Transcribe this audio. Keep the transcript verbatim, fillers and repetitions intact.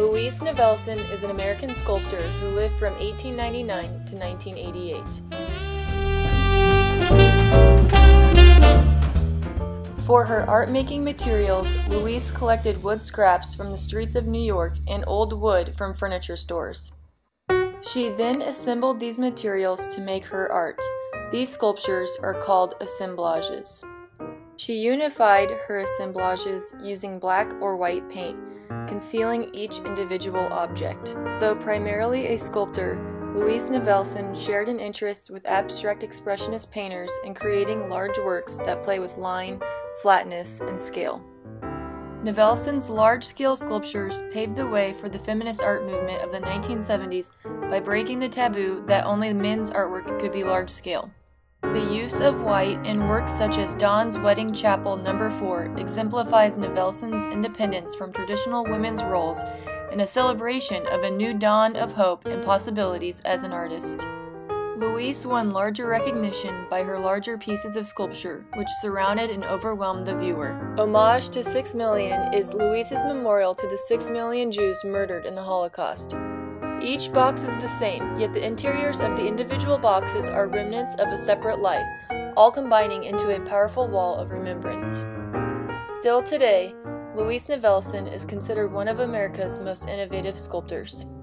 Louise Nevelson is an American sculptor who lived from eighteen ninety-nine to nineteen eighty-eight. For her art-making materials, Louise collected wood scraps from the streets of New York and old wood from furniture stores. She then assembled these materials to make her art. These sculptures are called assemblages. She unified her assemblages using black or white paint, concealing each individual object. Though primarily a sculptor, Louise Nevelson shared an interest with abstract expressionist painters in creating large works that play with line, flatness, and scale. Nevelson's large-scale sculptures paved the way for the feminist art movement of the nineteen seventies by breaking the taboo that only men's artwork could be large-scale. The use of white in works such as Dawn's Wedding Chapel number four exemplifies Nevelson's independence from traditional women's roles and a celebration of a new dawn of hope and possibilities as an artist. Louise won larger recognition by her larger pieces of sculpture, which surrounded and overwhelmed the viewer. Homage to Six Million is Louise's memorial to the six million Jews murdered in the Holocaust. Each box is the same, yet the interiors of the individual boxes are remnants of a separate life, all combining into a powerful wall of remembrance. Still today, Louise Nevelson is considered one of America's most innovative sculptors.